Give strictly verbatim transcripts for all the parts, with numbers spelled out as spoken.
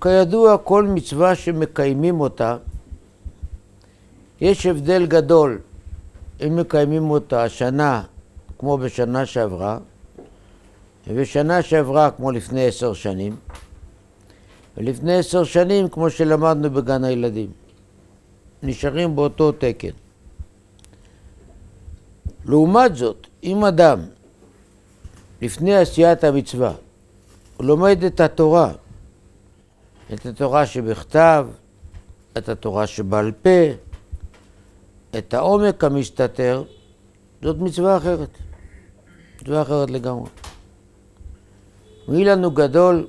כידוע, כל מצווה שמקיימים אותה, יש הבדל גדול אם מקיימים אותה השנה כמו בשנה שעברה, ובשנה שעברה כמו לפני עשר שנים, ולפני עשר שנים כמו שלמדנו בגן הילדים. נשארים באותו תקן. לעומת זאת, אם אדם לפני עשיית המצווה הוא לומד את התורה, את התורה שבכתב, את התורה שבעל פה, את העומק המסתתר, זאת מצווה אחרת. מצווה אחרת לגמרי. מי לנו גדול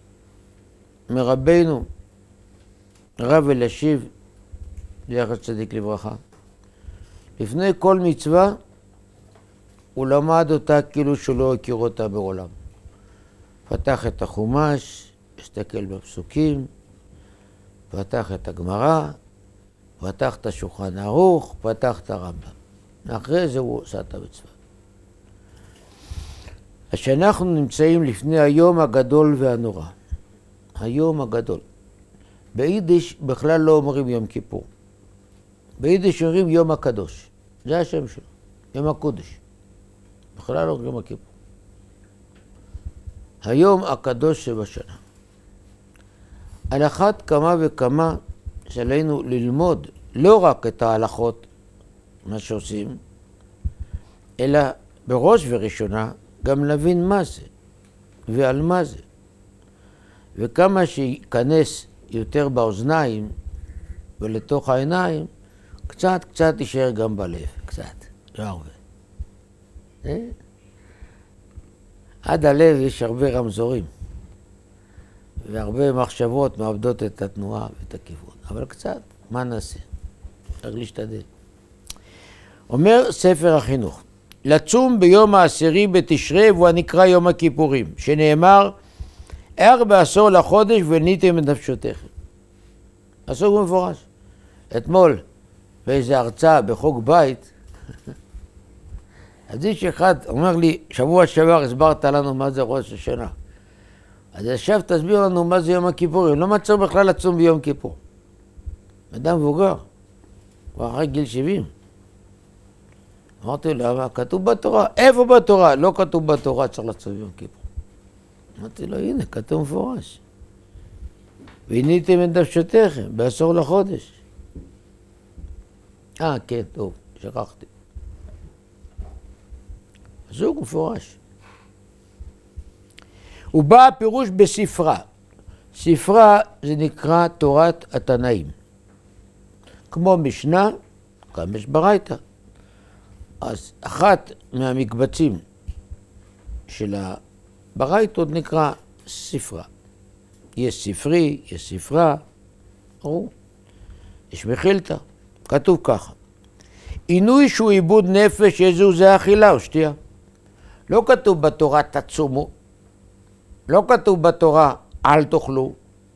מרבנו, רב אלישיב, זכר צדיק לברכה. לפני כל מצווה הוא למד אותה כאילו שהוא לא הכיר אותה בעולם. פתח את החומש, הסתכל בפסוקים, פתח את הגמרא, פתח את השולחן ערוך, פתח את הרמב"ם. אחרי זה הוא עושה את המצווה. אז שאנחנו נמצאים לפני היום הגדול והנורא. היום הגדול. ביידיש בכלל לא אומרים יום כיפור. ביידיש אומרים יום הקדוש. זה השם שלו, יום הקודש. בכלל לא יום הכיפור. היום הקדוש שבשנה. על אחת כמה וכמה שעלינו ללמוד לא רק את ההלכות, מה שעושים, אלא בראש וראשונה גם להבין מה זה ועל מה זה. וכמה שיכנס יותר באוזניים ולתוך העיניים, קצת קצת יישאר גם בלב, קצת, לא הרבה. אה? עד הלב יש הרבה רמזורים, והרבה מחשבות מאבדות את התנועה ואת הכיוון. אבל קצת, מה נעשה? צריך להשתדל. אומר ספר החינוך, לצום ביום העשירי בתשרי והוא הנקרא יום הכיפורים, שנאמר, ער בעשור לחודש וניתם את נפשותיכם. עשור מפורש. אתמול, באיזו הרצאה בחוג בית, אז איש אחד אומר לי, שבוע שעבר הסברת לנו מה זה ראש השנה. אז עכשיו תסביר לנו מה זה יום הכיפורים. לא מצא בכלל לצום ביום כיפור. אדם מבוגר, כבר אחרי גיל שבעים. אמרתי לו, כתוב בתורה. איפה בתורה? לא כתוב בתורה, צריך לצום ביום כיפור. אמרתי לו, הנה, כתוב מפורש. והניתם את נפשותיכם בעשור לחודש. אה, כן, טוב, שכחתי. זוג מפורש. הוא בא הפירוש בספרה. ספרה זה נקרא תורת התנאים. כמו משנה, גם יש ברייתא. אז אחת מהמקבצים של הברייתות נקרא ספרה. יש ספרי, יש ספרה, ברור. יש מחילתא. כתוב ככה. עינוי שהוא עיבוד נפש, איזו זה אכילה או שתייה. לא כתוב בתורה תצומו, לא כתוב בתורה אל תאכלו.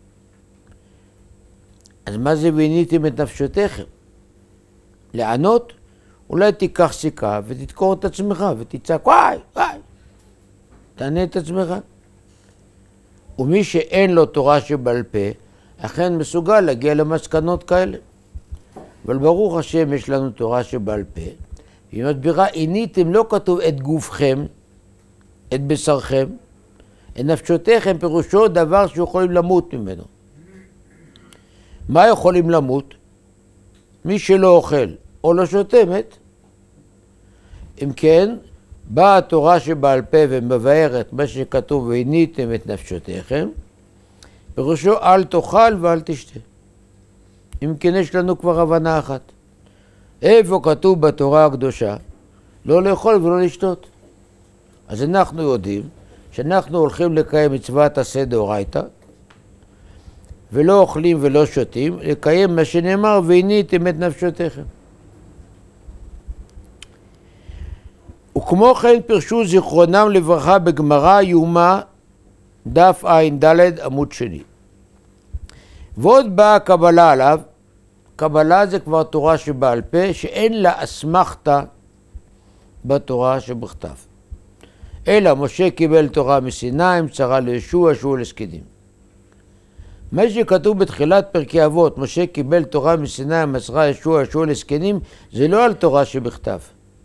אז מה זה ועיניתם את נפשותיכם? לענות? אולי תיקח סיכה ותדקור את עצמך ותצעק וואי וואי. תענה את עצמך. ומי שאין לו תורה שבעל פה, אכן מסוגל להגיע למסקנות כאלה. אבל ברוך השם יש לנו תורה שבעל פה. והיא מסבירה, עיניתם לא כתוב את גופכם, את בשרכם, את נפשותיכם פירושו דבר שיכולים למות ממנו. מה יכולים למות? מי שלא אוכל או לא שותה מת. אם כן, באה התורה שבעל פה ומבארת מה שכתוב ועיניתם את נפשותיכם, פירושו אל תאכל ואל תשתה. אם כן יש לנו כבר הבנה אחת. איפה כתוב בתורה הקדושה? לא לאכול ולא לשתות. אז אנחנו יודעים שאנחנו הולכים לקיים מצוות עשה דאורייתא, ולא אוכלים ולא שותים, לקיים מה שנאמר, ועיניתם את נפשותיכם. וכמו כן פרשו זיכרונם לברכה בגמרא יומא דף ע"ד עמוד שני. ועוד באה הקבלה עליו, קבלה זה כבר תורה שבעל פה, שאין לה אסמכתא בתורה שבכתב. אלא משה קיבל תורה מסיני, צרה לישוע, שהוא לשקדים. מה שכתוב בתחילת פרקי אבות, משה קיבל תורה מסיני, מסרה ישוע ישוע לזקנים, זה לא על תורה שבכתב.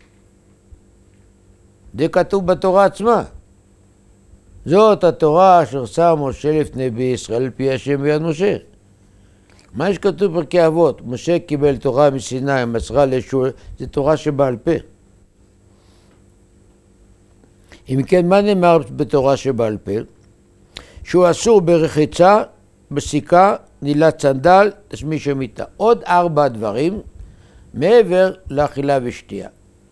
זה כתוב בתורה עצמה. זאת התורה אשר שם משה לפני בני ישראל על פי השם ביד משה. מה שכתוב בפרקי אבות, משה קיבל תורה מסיני, מסרה לישוע, זה תורה שבעל פה. אם כן, מה נאמר בתורה שבעל פה? שהוא אסור ברחיצה, בסיכה, נילת סנדל, תשמיש המיטה. עוד ארבע דברים מעבר לאכילה ושתייה.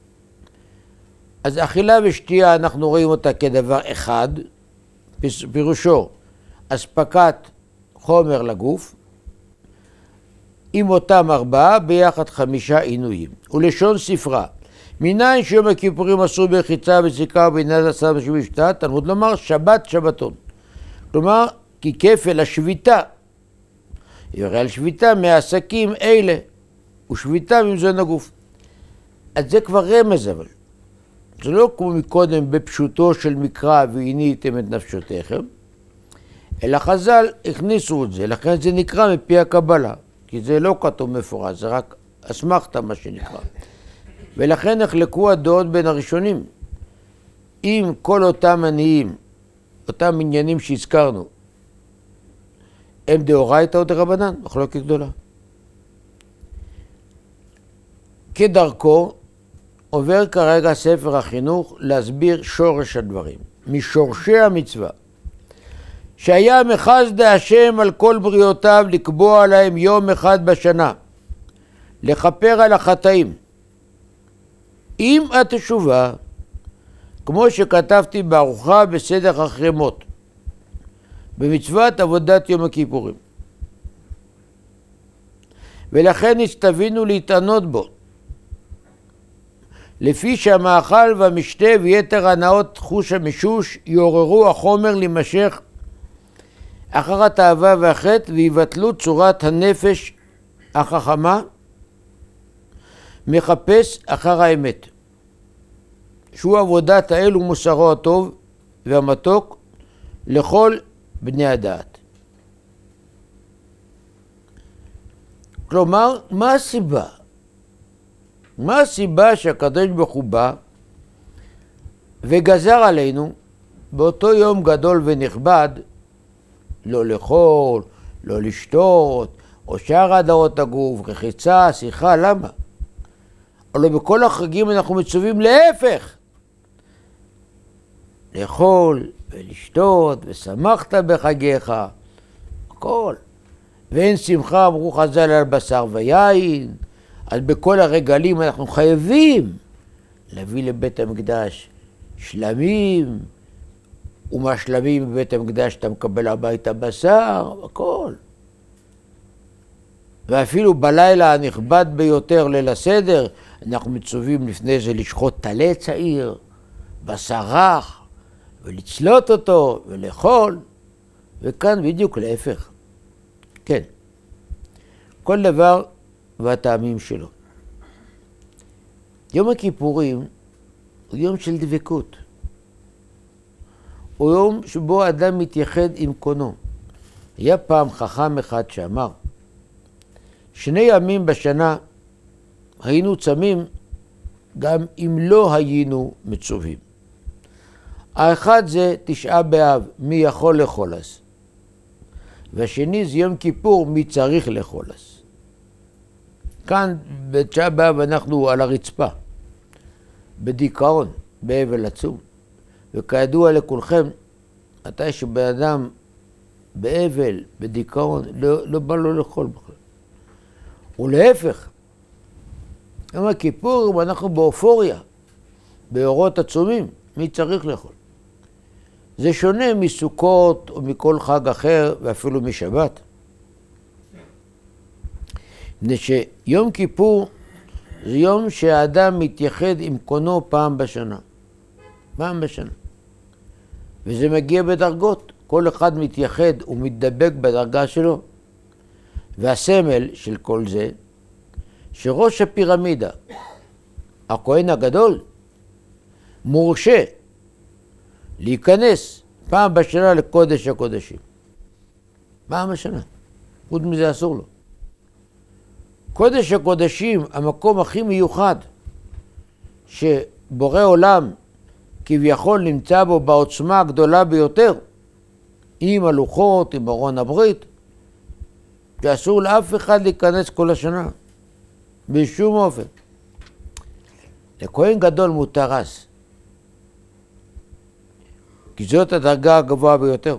אז אכילה ושתייה אנחנו רואים אותה כדבר אחד, פירושו אספקת חומר לגוף, עם אותם ארבעה ביחד חמישה עינויים. ולשון ספרה, מניין שיום הכיפורים אסור ברחיצה וסיכה ובנילת הסנדל תשמיש המיטה, תלמוד לומר שבת שבתון. כלומר, כי כפל השביתה, יורה על שביתה מהעסקים אלה, ושביתה ממזון הגוף. אז זה כבר רמז אבל. זה לא כמו מקודם בפשוטו של מקרא ועיניתם את נפשותיכם, אלא חז"ל הכניסו את זה, לכן זה נקרא מפי הקבלה, כי זה לא כתוב מפורש, זה רק אסמכתא מה שנקרא. ולכן נחלקו הדעות בין הראשונים. אם כל אותם עניים, אותם עניינים שהזכרנו, הם דאורייתא או דרבנן, מחלוקת גדולה. כדרכו, עובר כרגע ספר החינוך להסביר שורש הדברים, משורשי המצווה, שהיה מחסדי השם על כל בריאותיו לקבוע להם יום אחד בשנה, לכפר על החטאים, עם התשובה, כמו שכתבתי בארוחה בסדר החרמות, במצוות עבודת יום הכיפורים. ולכן הסתווינו להתענות בו, לפי שהמאכל והמשתה ויתר הנאות חוש המשוש יעוררו החומר להימשך אחר התאווה והחטא ויבטלו צורת הנפש החכמה מחפש אחר האמת, שהוא עבודת האל ומוסרו הטוב והמתוק לכל בני הדעת. כלומר, מה הסיבה? מה הסיבה שהקדוש ברוך הוא בא וגזר עלינו באותו יום גדול ונכבד לא לאכול, לא לשתות, או שאר הדרות הגוף, רחיצה, שיחה, למה? הלוא בכל החגים אנחנו מצווים להפך. לאכול ולשתות ושמחת בחגיך, הכל. ואין שמחה, אמרו חז"ל, על בשר ויין. אז בכל הרגלים אנחנו חייבים להביא לבית המקדש שלמים, ומהשלמים בבית המקדש אתה מקבל הביתה בשר, הכל. ואפילו בלילה הנכבד ביותר, ליל הסדר, אנחנו מצווים לפני זה לשחוט טלה צעיר, בשר רך, ולצלות אותו ולאכול, וכאן בדיוק להפך. כן, כל דבר והטעמים שלו. יום הכיפורים הוא יום של דבקות. הוא יום שבו האדם מתייחד עם קונו. היה פעם חכם אחד שאמר, שני ימים בשנה היינו צמים גם אם לא היינו מצווים. האחד זה תשעה באב, מי יכול לאכול אז? והשני זה יום כיפור, מי צריך לאכול אז? כאן בתשעה באב אנחנו על הרצפה, בדיכאון, באבל עצום. וכידוע לכולכם, מתי שבן אדם באבל, בדיכאון, לא, לא בא לו לאכול בכלל. ולהפך, יום הכיפור אנחנו באופוריה, באורות עצומים, מי צריך לאכול? זה שונה מסוכות או מכל חג אחר ואפילו משבת. מפני שיום כיפור זה יום שהאדם מתייחד עם קונו פעם בשנה. פעם בשנה. וזה מגיע בדרגות. כל אחד מתייחד ומתדבק בדרגה שלו. והסמל של כל זה, שראש הפירמידה, הכהן הגדול, מורשה להיכנס פעם בשנה לקודש הקודשים. פעם בשנה. חוץ מזה אסור לו. קודש הקודשים, המקום הכי מיוחד, שבורא עולם כביכול נמצא בו בעוצמה הגדולה ביותר, עם הלוחות, עם ארון הברית, שאסור לאף אחד להיכנס כל השנה, בשום אופן. לכהן גדול מותר אז, כי זאת הדרגה הגבוהה ביותר.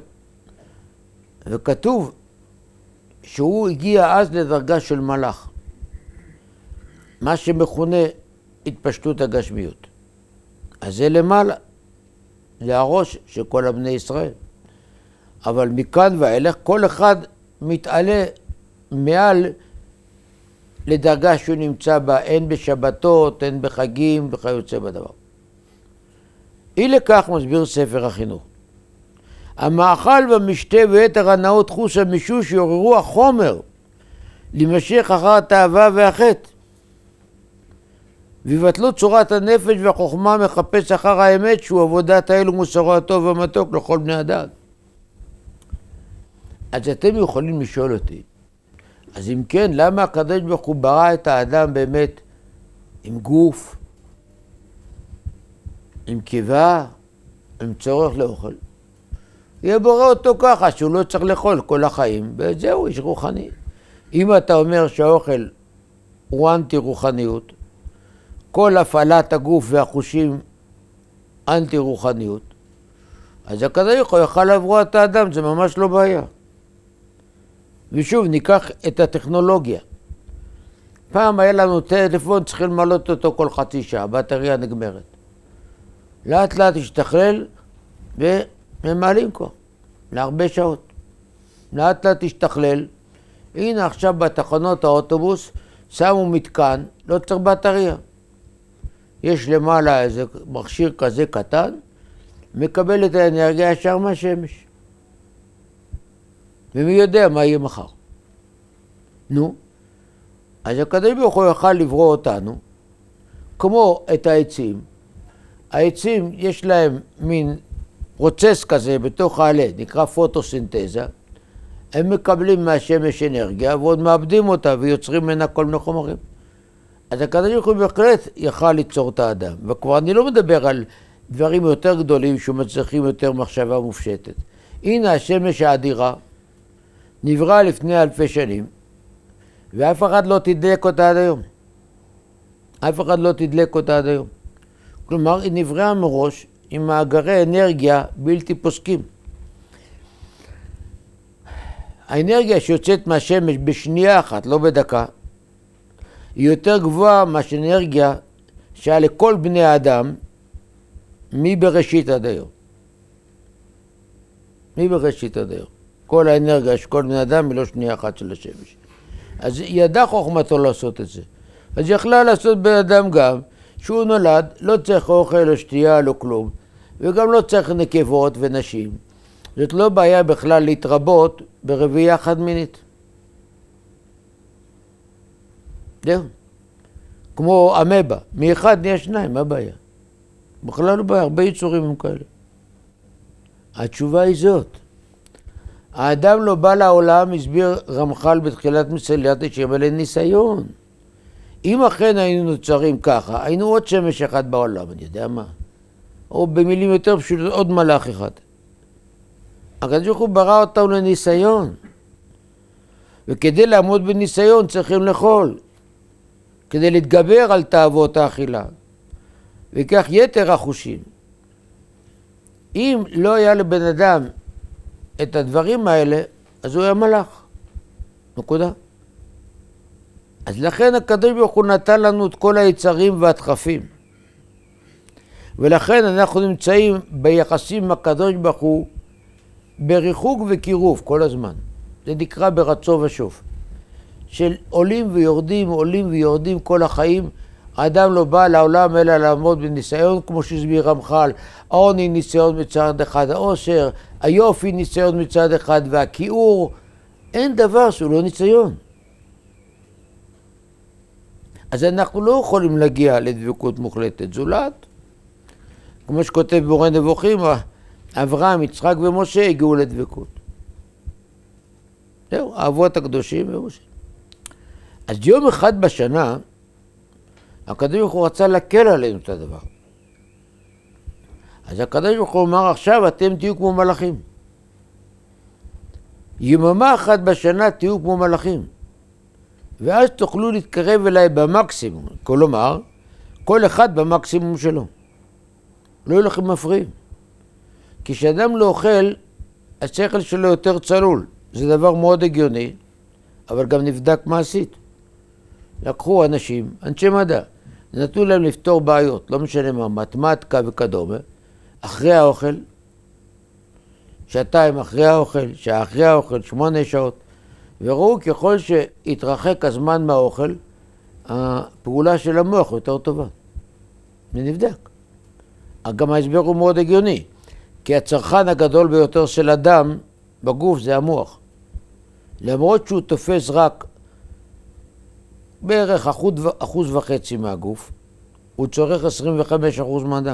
וכתוב שהוא הגיע אז לדרגה של מלאך, מה שמכונה התפשטות הגשמיות. אז זה למעלה, זה הראש של כל הבני ישראל. אבל מכאן ואילך כל אחד מתעלה מעל לדרגה שהוא נמצא בה, הן בשבתות, הן בחגים וכיוצא בדבר. אי לכך מסביר ספר החינוך. המאכל והמשתה ויתר הנאות חוסה משום שיעוררו החומר להימשך אחר התאווה והחטא. ויבטלו צורת הנפש והחוכמה מחפש אחר האמת שהוא עבודת האל ומוסרו הטוב והמתוק לכל בני אדם. אז אתם יכולים לשאול אותי, אז אם כן, למה הקדוש ברוך הוא ברא את האדם באמת עם גוף, עם קיבה, עם צורך לאוכל? יהיה בורא אותו ככה שהוא לא צריך לאכול כל החיים, וזהו, איש רוחני. אם אתה אומר שהאוכל הוא אנטי רוחניות, כל הפעלת הגוף והחושים אנטי רוחניות, אז הקדוש ברוך הוא יוכל לברוא את האדם, זה ממש לא בעיה. ושוב, ניקח את הטכנולוגיה. פעם היה לנו טלפון, צריכים למלות אותו כל חצי שעה, הבטריה נגמרת. לאט לאט השתכלל וממלאים כבר, להרבה שעות. לאט לאט השתכלל. הנה עכשיו בתחנות האוטובוס שמו מתקן, לא צריך בטריה. יש למעלה איזה מכשיר כזה קטן, מקבל את האנרגיה ישר מהשמש. ומי יודע מה יהיה מחר. נו, אז הקדוש ברוך הוא יוכל לברוא אותנו, כמו את העצים. העצים יש להם מין פרוצס כזה בתוך העלה, נקרא פוטוסינתזה. הם מקבלים מהשמש אנרגיה ועוד מאבדים אותה ויוצרים ממנה כל מיני חומרים. אז הקדוש ברוך הוא בהחלט יכל ליצור את האדם. וכבר אני לא מדבר על דברים יותר גדולים שמצריכים יותר מחשבה מופשטת. הנה השמש האדירה נברא לפני אלפי שנים, ואף אחד לא תדלק אותה עד היום. אף אחד לא תדלק אותה עד היום. כלומר, היא נבראה מראש עם מאגרי אנרגיה בלתי פוסקים. האנרגיה שיוצאת מהשמש בשנייה אחת, לא בדקה, היא יותר גבוהה מהאנרגיה שהיה לכל בני האדם מבראשית עד היום. מבראשית עד היום. כל האנרגיה של כל בני אדם היא לא שנייה אחת של השמש. אז ידע חוכמתו לעשות את זה. אז יכלה לעשות בן אדם גם, שהוא נולד, לא צריך אוכל או שתייה, לא כלום, וגם לא צריך נקבות ונשים. זאת לא בעיה בכלל להתרבות ברבייה חד מינית. זהו. כמו אמבה, מאחד נהיה שניים, מה הבעיה? בכלל לא בעיה, הרבה יצורים הם כאלה. התשובה היא זאת. האדם לא בא לעולם, הסביר רמח"ל בתחילת מסילת ישרים, על ניסיון. אם אכן היינו נוצרים ככה, היינו עוד שמש אחד בעולם, אני יודע מה. או במילים יותר פשוטות, עוד מלאך אחד. הקדוש ברוך הוא ברא אותנו לניסיון. וכדי לעמוד בניסיון צריכים לאכול. כדי להתגבר על תאוות האכילה. וכך יתר החושים. אם לא היה לבן אדם את הדברים האלה, אז הוא היה מלאך. נקודה. אז לכן הקדוש ברוך הוא נתן לנו את כל היצרים והדחפים. ולכן אנחנו נמצאים ביחסים עם הקדוש ברוך הוא בריחוק וקירוב כל הזמן. זה נקרא ברצו ושוב. של עולים ויורדים, עולים ויורדים כל החיים. האדם לא בא לעולם אלא לעמוד בניסיון, כמו שהסביר רמח"ל. העוני ניסיון מצד אחד, העושר, היופי ניסיון מצד אחד, והכיעור. אין דבר שהוא לא ניסיון. אז אנחנו לא יכולים להגיע לדבקות מוחלטת. זולת, כמו שכותב מורה נבוכים, אברהם, יצחק ומשה הגיעו לדבקות. זהו, האבות הקדושים ומשה. אז יום אחד בשנה, הקדוש ברוך הוא רצה להקל עלינו את הדבר. אז הקדוש ברוך הוא אמר, עכשיו אתם תהיו כמו מלאכים. יממה אחת בשנה תהיו כמו מלאכים. ואז תוכלו להתקרב אליי במקסימום. כלומר, כל אחד במקסימום שלו. לא יהיו לכם מפריעים. כי כשאדם לא אוכל, השכל שלו יותר צלול. זה דבר מאוד הגיוני, אבל גם נבדק מעשית. לקחו אנשים, אנשי מדע, נתנו להם לפתור בעיות, לא משנה מה, מתמטיקה וכדומה, אחרי האוכל, שעתיים אחרי האוכל, שעה אחרי האוכל, שמונה שעות, וראו ככל שהתרחק הזמן מהאוכל, הפעולה של המוח יותר טובה. זה נבדק. גם ההסבר הוא מאוד הגיוני, כי הצרכן הגדול ביותר של אדם בגוף זה המוח. למרות שהוא תופס רק בערך אחוז, אחוז וחצי מהגוף, הוא צורך עשרים וחמישה אחוז מהדם.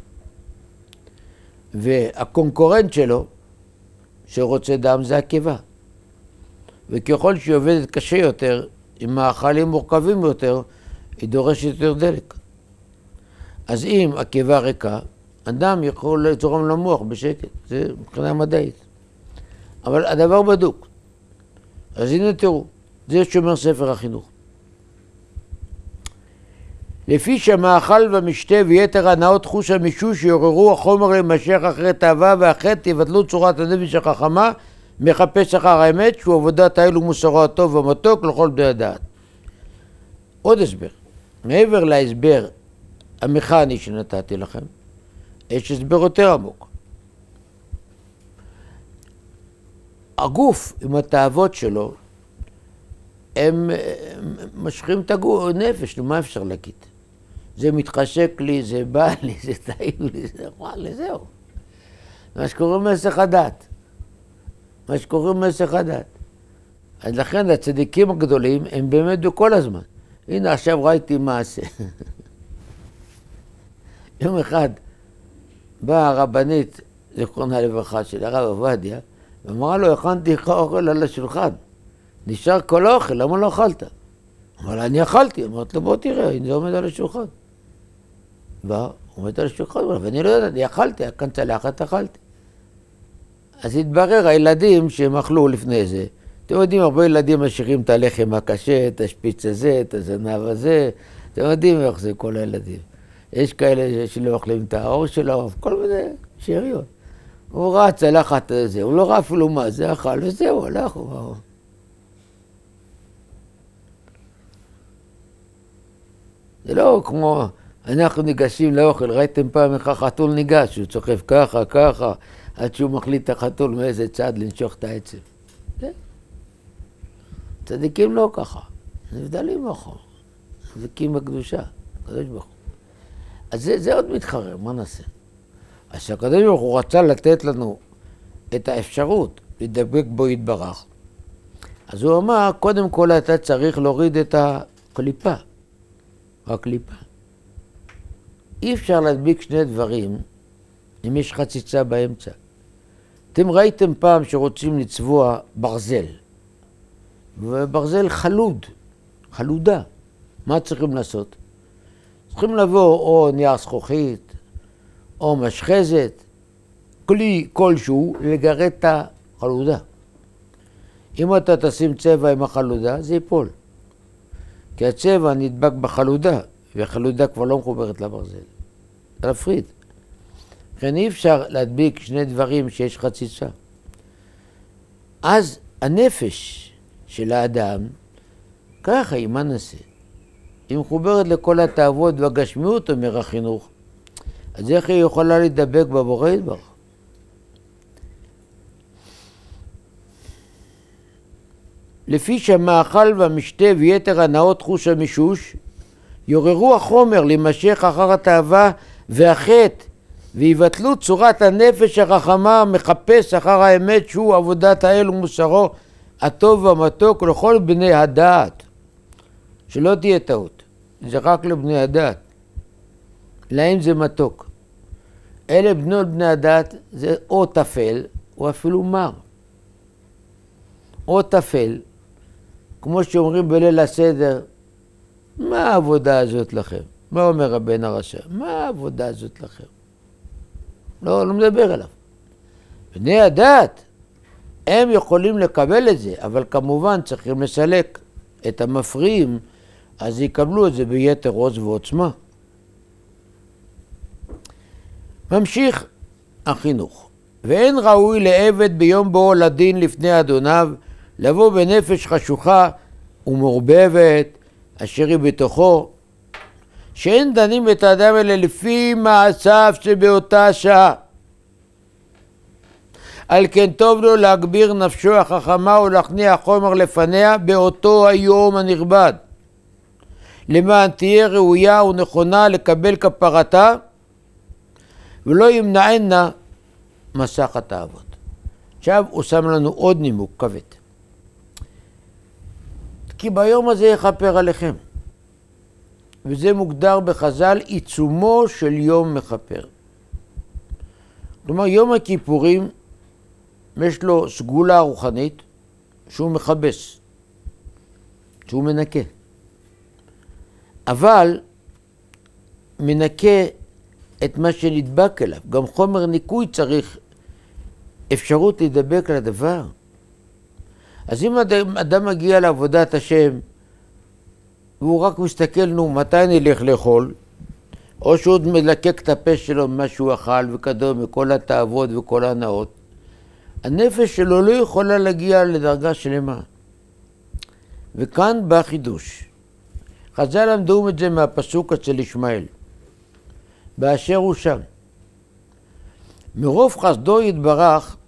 והקונקורנט שלו, שרוצה דם, זה הקיבה. וככל שהיא עובדת קשה יותר, עם מאכלים מורכבים יותר, היא דורשת יותר דלק. אז אם הקיבה ריקה, אדם יכול לזרום למוח בשקט, זה מבחינה מדעית. אבל הדבר בדוק. אז הנה תראו, זה שומר ספר החינוך. לפי שהמאכל והמשתה ויתר הנאות חוש המישוש יעוררו החומר להימשך אחרי תאווה והחטא יבטלו צורת הנפש החכמה מחפש אחר האמת שהוא עבודת האל ומוסרו הטוב והמתוק לכל בני הדעת. עוד הסבר. מעבר להסבר המכני שנתתי לכם, יש הסבר יותר עמוק. הגוף עם התאוות שלו, הם משכים את הגוף, נפש, מה אפשר להגיד? זה מתחשק לי, זה בא לי, זה טעים לי, זה וואלה, זהו. מה שקוראים מסך הדת. מה שקוראים מסך הדת. אז לכן הצדיקים הגדולים הם באמת בכל הזמן. הנה עכשיו ראיתי מעשה. יום אחד באה הרבנית, זיכרונה לברכה של הרב עובדיה, ואמרה לו, הכנתי לך אוכל על השולחן. נשאר כל האוכל, למה לא אכלת? אבל אני אכלתי, אמרת לו, בוא תראה, הנה זה עומד על השולחן. בא, עומד על השולחן, ואני לא יודעת, אני אכלתי, כאן צלחת, אכלתי. אז התברר, הילדים שהם אכלו לפני זה, אתם יודעים, הרבה ילדים משאירים את הלחם הקשה, את השפיץ הזה, את הזנב הזה, אתם יודעים איך זה כל הילדים. יש כאלה שלא אוכלים את האור שלו, כל מיני שאריות. הוא ראה צלחת הזה, הוא לא ראה אפילו מה זה, אכל, וזהו, הלך, הוא... זה לא כמו, אנחנו ניגשים לאוכל, ראיתם פעם איך החתול ניגש, הוא צוחף ככה, ככה, עד שהוא מחליט את החתול מאיזה צד לנשוך את העצם. כן? צדיקים לא ככה, נבדלים מאחור, צדיקים בקדושה, הקדוש ברוך הוא. אז זה, זה עוד מתחרר, מה נעשה? אז שהקדוש ברוך הוא רצה לתת לנו את האפשרות לדבק בו יתברך. אז הוא אמר, קודם כל אתה צריך להוריד את הקליפה. הקליפה. אי אפשר להדביק שני דברים אם יש חציצה באמצע. אתם ראיתם פעם שרוצים לצבוע ברזל, וברזל חלוד, חלודה. מה צריכים לעשות? צריכים לבוא או נייר זכוכית, או משחזת, כלי כלשהו לגרד את החלודה. אם אתה תשים צבע עם החלודה, זה ייפול. כי הצבע נדבק בחלודה, והחלודה כבר לא מחוברת לברזל. זה להפריד. לכן אי אפשר להדביק שני דברים שיש חציצה. אז הנפש של האדם, ככה היא, מה נעשה? היא מחוברת לכל התאוות והגשמיות, אומר החינוך. אז איך היא יכולה להידבק בבורא יתברך? לפי שהמאכל והמשתה ויתר הנאות חוש המישוש יוררו החומר להימשך אחר התאווה והחטא ויבטלו צורת הנפש החכמה המחפש אחר האמת שהוא עבודת האל ומוסרו הטוב והמתוק לכל בני הדעת. שלא תהיה טעות, זה רק לבני הדעת. להם זה מתוק. אלה בנות בני הדעת זה או תפל או אפילו מר. או תפל, כמו שאומרים בליל הסדר, מה העבודה הזאת לכם? מה אומר הבן הרשע? מה העבודה הזאת לכם? לא, לא מדבר עליו. בני הדת, הם יכולים לקבל את זה, אבל כמובן צריכים לסלק את המפריעים, אז יקבלו את זה ביתר עוז ועוצמה. ממשיך החינוך. ואין ראוי לעבד ביום בואו לדין לפני אדוניו, לבוא בנפש חשוכה ומורבבת, אשר היא בתוכו, שאין דנים את האדם אלה לפי מעשיו שבאותה שעה. על כן טוב לו להגביר נפשו החכמה ולהכניע חומר לפניה באותו היום הנכבד, למען תהיה ראויה ונכונה לקבל כפרתה, ולא ימנענה מסך התאוות. עכשיו הוא שם לנו עוד נימוק כבד. כי ביום הזה יכפר עליכם. וזה מוגדר בחז"ל עיצומו של יום מכפר. כלומר, יום הכיפורים יש לו סגולה רוחנית שהוא מכבס, שהוא מנקה. אבל מנקה את מה שנדבק אליו. גם חומר ניקוי צריך אפשרות להידבק לדבר. אז אם אדם, אדם מגיע לעבודת השם, והוא רק מסתכל, נו, מתי נלך לאכול? או שהוא עוד מלקק את הפה שלו ממה שהוא אכל וכדומה, מכל התאוות וכל הנאות. הנפש שלו לא יכולה להגיע לדרגה שלמה. וכאן בא חידוש. חז"ל למדו את זה מהפסוק אצל ישמעאל. באשר הוא שם. מרוב חסדו יתברך,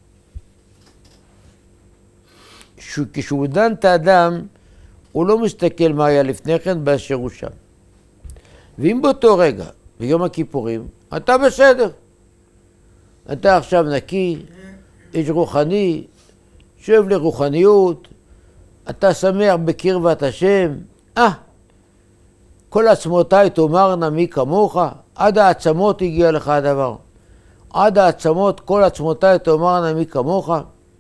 כשהוא דן את האדם, הוא לא מסתכל מה היה לפני כן באשר הוא שם. ואם באותו רגע, ביום הכיפורים, אתה בסדר. אתה עכשיו נקי, איש רוחני, שואב לרוחניות, אתה שמח בקרבת השם, אה, כל עצמותיי תאמרנה מי כמוך, עד העצמות הגיע לך הדבר. עד העצמות, כל עצמותיי תאמרנה מי כמוך,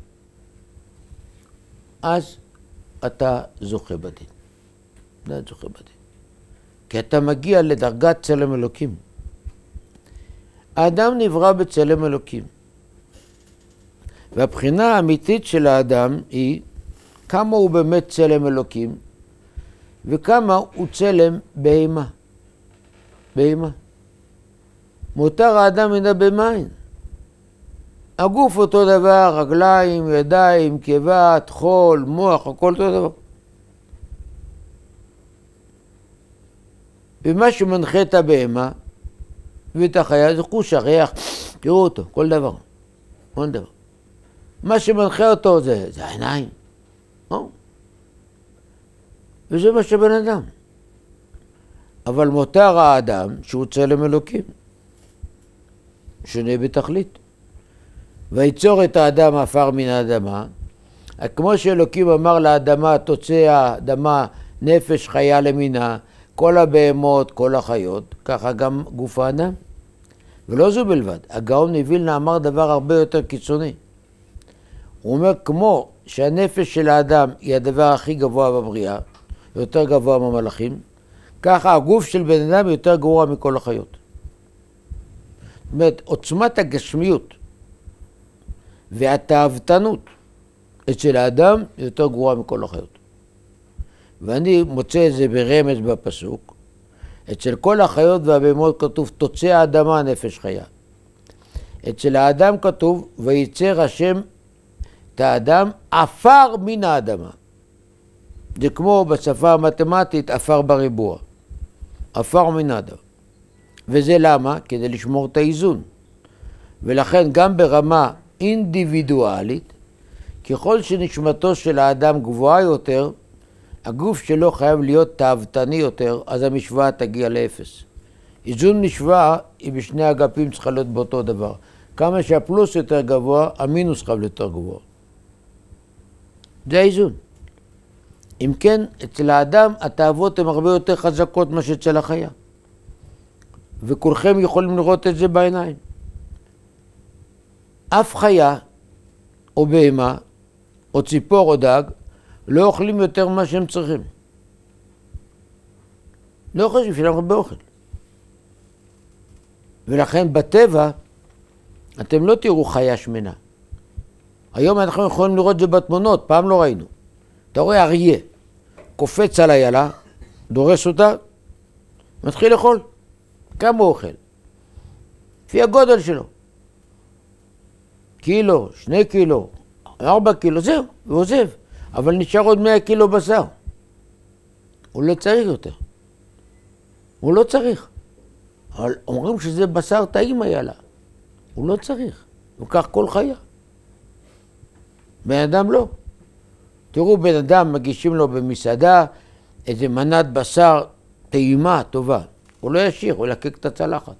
אז אתה זוכה בדין. אתה זוכה בדין. כי אתה מגיע לדרגת צלם אלוקים. האדם נברא בצלם אלוקים. והבחינה האמיתית של האדם היא כמה הוא באמת צלם אלוקים וכמה הוא צלם בהמה. בהמה. מותר האדם מן הבהמיים. הגוף אותו דבר, רגליים, ידיים, קיבה, חול, מוח, הכל אותו דבר. ומה שמנחה את הבהמה ואת החיה זה חוש הריח, תראו אותו, כל דבר. כל דבר. מה שמנחה אותו זה, זה העיניים. או? וזה מה שבן אדם. אבל מותר האדם שהוא צלם אלוקים. שונה בתכלית. ויצור את האדם עפר מן האדמה, כמו שאלוקים אמר לאדמה, תוצא האדמה נפש חיה למינה, כל הבהמות, כל החיות, ככה גם גוף האדם. ולא זו בלבד, הגאון מווילנה אמר דבר הרבה יותר קיצוני. הוא אומר, כמו שהנפש של האדם היא הדבר הכי גבוה בבריאה, יותר גבוה מהמלאכים, ככה הגוף של בן אדם יותר גרוע מכל החיות. זאת אומרת, עוצמת הגשמיות והתאוותנות אצל האדם יותר גרועה מכל החיות. ואני מוצא את זה ברמז בפסוק. אצל כל החיות והבהמות כתוב תוצא האדמה נפש חיה. אצל האדם כתוב וייצר השם את האדם עפר מן האדמה. זה כמו בשפה המתמטית עפר בריבוע. עפר מן האדמה. וזה למה? כדי לשמור את האיזון. ולכן גם ברמה אינדיבידואלית, ככל שנשמתו של האדם גבוהה יותר, הגוף שלו חייב להיות תאוותני יותר, אז המשוואה תגיע לאפס. איזון משוואה היא בשני אגפים צריכה להיות באותו דבר. כמה שהפלוס יותר גבוה, המינוס חייב יותר גבוה. זה האיזון. אם כן, אצל האדם התאוות הן הרבה יותר חזקות מה שאצל החיה. וכולכם יכולים לראות את זה בעיניים. אף חיה או בהמה או ציפור או דג, לא אוכלים יותר ממה שהם צריכים. לא חושבים שלהם הרבה אוכל. ולכן בטבע, אתם לא תראו חיה שמנה. היום אנחנו יכולים לראות את זה בתמונות, פעם לא ראינו. אתה רואה אריה, קופץ על איילה, דורס אותה, מתחיל לאכול. כמה הוא אוכל? לפי הגודל שלו. קילו, שני קילו, ארבע קילו, זהו, הוא עוזב. אבל נשאר עוד מאה קילו בשר. הוא לא צריך יותר. הוא לא צריך. אבל אומרים שזה בשר טעים היה לה. הוא לא צריך. הוא כך כל חיה. בן אדם לא. תראו, בן אדם מגישים לו במסעדה איזה מנת בשר טעימה, טובה. הוא לא ישיר, הוא ילקק את הצלחת.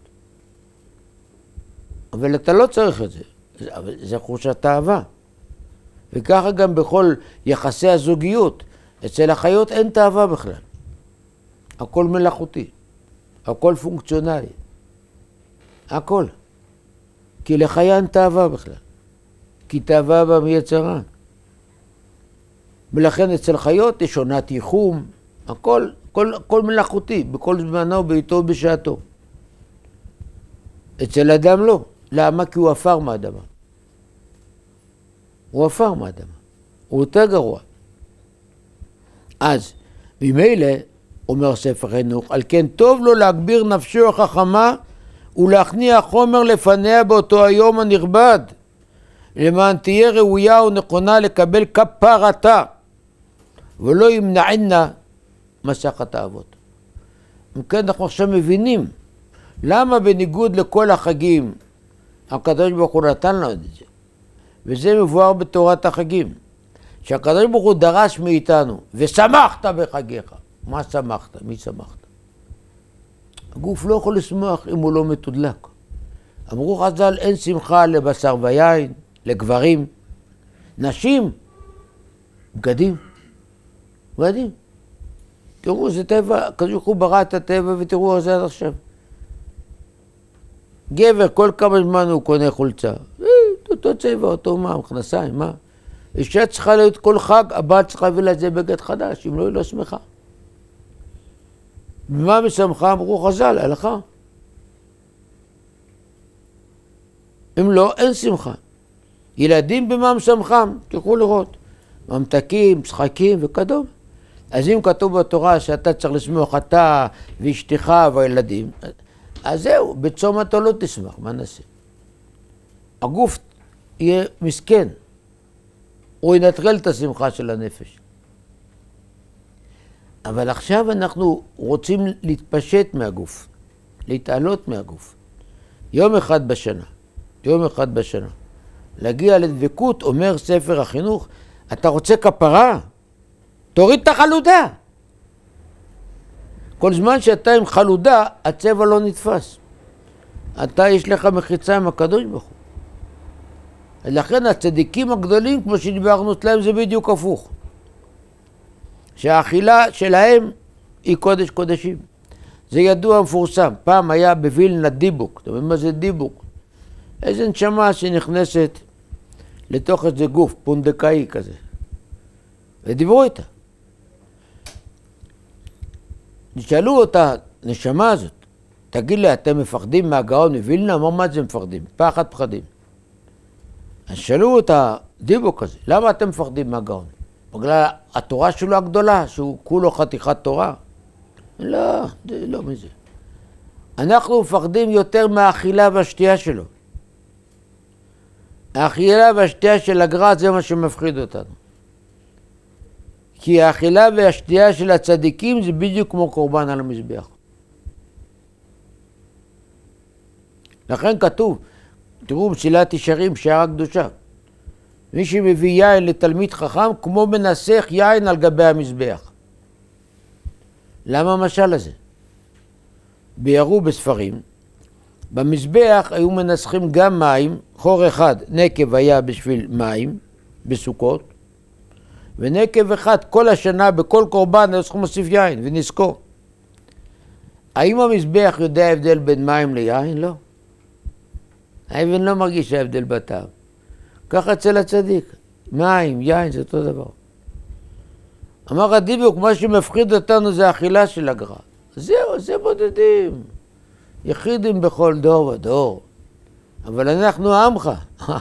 אבל אתה לא צריך את זה. זה חושת אהבה. וככה גם בכל יחסי הזוגיות. אצל החיות אין תאווה בכלל. הכל מלאכותי. הכל פונקציונלי. הכל. כי לחיה אין תאווה בכלל. כי תאווה בה מיצרה. ולכן אצל חיות יש עונת ייחום. הכל, הכל, הכל מלאכותי. בכל זמנו, בעיתו ובשעתו. אצל אדם לא. למה? כי הוא עפר מהאדמה. הוא עפר מהאדמה. הוא יותר גרוע. אז, ממילא, אומר ספר חינוך, על כן טוב לו להגביר נפשו החכמה ולהכניע חומר לפניה באותו היום הנכבד, למען תהיה ראויה ונכונה לקבל כפרתה, ולא ימנענה מסכת האבות. וכן אנחנו עכשיו מבינים, למה בניגוד לכל החגים, הקדוש ברוך הוא נתן לנו את זה. וזה מבואר בתורת החגים, שהקדוש ברוך הוא דרש מאיתנו, ושמחת בחגיך. מה שמחת? מי שמחת? הגוף לא יכול לשמוח אם הוא לא מתודלק. אמרו חז"ל, אין שמחה לבשר ויין, לגברים. נשים, בגדים. בגדים. תראו, זה טבע, הקדוש ברוך הוא ברא את הטבע ותראו על זה עד עכשיו. גבר, כל כמה זמן הוא קונה חולצה. אותו צבע, אותו מה, מכנסיים, מה? אישה צריכה להיות כל חג, הבת צריכה להביא לזה בגד חדש, אם לא, היא לא שמחה. במה משמחה? אמרו חז"ל, הלכה. אם לא, אין שמחה. ילדים במה משמחם? תלכו לראות. ממתקים, משחקים וכדום. אז אם כתוב בתורה שאתה צריך לשמוח אתה ואשתך והילדים, אז זהו, בצום אתה לא תשמח, מה נעשה? הגוף יהיה מסכן. הוא ינטרל את השמחה של הנפש. אבל עכשיו אנחנו רוצים להתפשט מהגוף, להתעלות מהגוף. יום אחד בשנה, יום אחד בשנה. להגיע לדבקות, אומר ספר החינוך, אתה רוצה כפרה? תוריד את החלודה. כל זמן שאתה עם חלודה, הצבע לא נתפס. אתה יש לך מחיצה עם הקדוש ברוך הוא. לכן הצדיקים הגדולים, כמו שדיברנו אצלם, זה בדיוק הפוך. שהאכילה שלהם היא קודש קודשים. זה ידוע מפורסם. פעם היה בווילנה דיבוק. אתה מבין מה זה דיבוק? איזה נשמה שנכנסת לתוך איזה גוף פונדקאי כזה. ודיברו איתה. נשאלו אותה, נשמה הזאת, תגיד לי, אתם מפחדים מהגאון מווילנה? אמר, מה זה מפחדים? פחד פחדים. אז שאלו אותה, דיבוק כזה, למה אתם מפחדים מהגאון? בגלל התורה שלו הגדולה, שהוא כולו חתיכת תורה? לא, זה לא מזה. אנחנו מפחדים יותר מהאכילה והשתייה שלו. האכילה והשתייה של הגר"א זה מה שמפחיד אותנו. כי האכילה והשתייה של הצדיקים זה בדיוק כמו קורבן על המזבח. לכן כתוב, תראו מסילת ישרים שער הקדושה. מי שמביא יין לתלמיד חכם כמו מנסח יין על גבי המזבח. למה המשל הזה? ביארו בספרים, במזבח היו מנסחים גם מים, חור אחד נקב היה בשביל מים בסוכות, ונקב אחד כל השנה בכל קורבן היו צריכים להוסיף יין ונזכור. האם המזבח יודע הבדל בין מים ליין? לא. האבן לא מרגיש ההבדל בטעם. ככה אצל הצדיק. מים, יין, זה אותו דבר. אמר הדיוק, מה שמפחיד אותנו זה האכילה של הגר"א. זהו, זה בודדים. יחידים בכל דור ודור. אבל אנחנו עמך.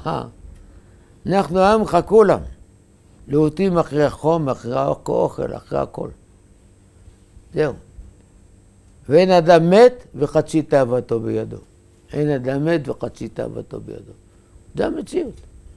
אנחנו עמך כולם. להוטים אחרי החום, אחרי האוכל, אחרי הכל. זהו. ואין אדם מת וחצי תאוותו בידו. אין אדם מת וחצי תאוותו בידו. זה המציאות.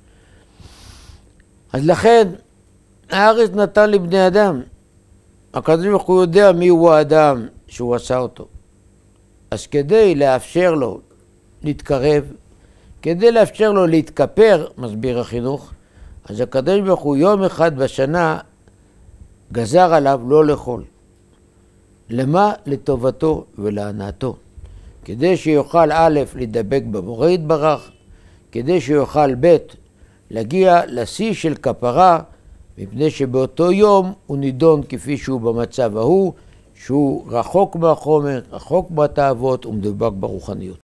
אז לכן, הארץ נתן לבני אדם. הקדוש ברוך הוא יודע מי הוא האדם שהוא עשה אותו. אז כדי לאפשר לו להתקרב, כדי לאפשר לו להתכפר, מסביר החינוך, אז הקדוש ברוך הוא יום אחד בשנה גזר עליו לא לאכול. למה? לטובתו ולהנאתו. כדי שיוכל א' להידבק במורה יתברך, כדי שיוכל ב' להגיע לשיא של כפרה, מפני שבאותו יום הוא נידון כפי שהוא במצב ההוא, שהוא רחוק מהחומר, רחוק מהתאוות ומדובק ברוחניות.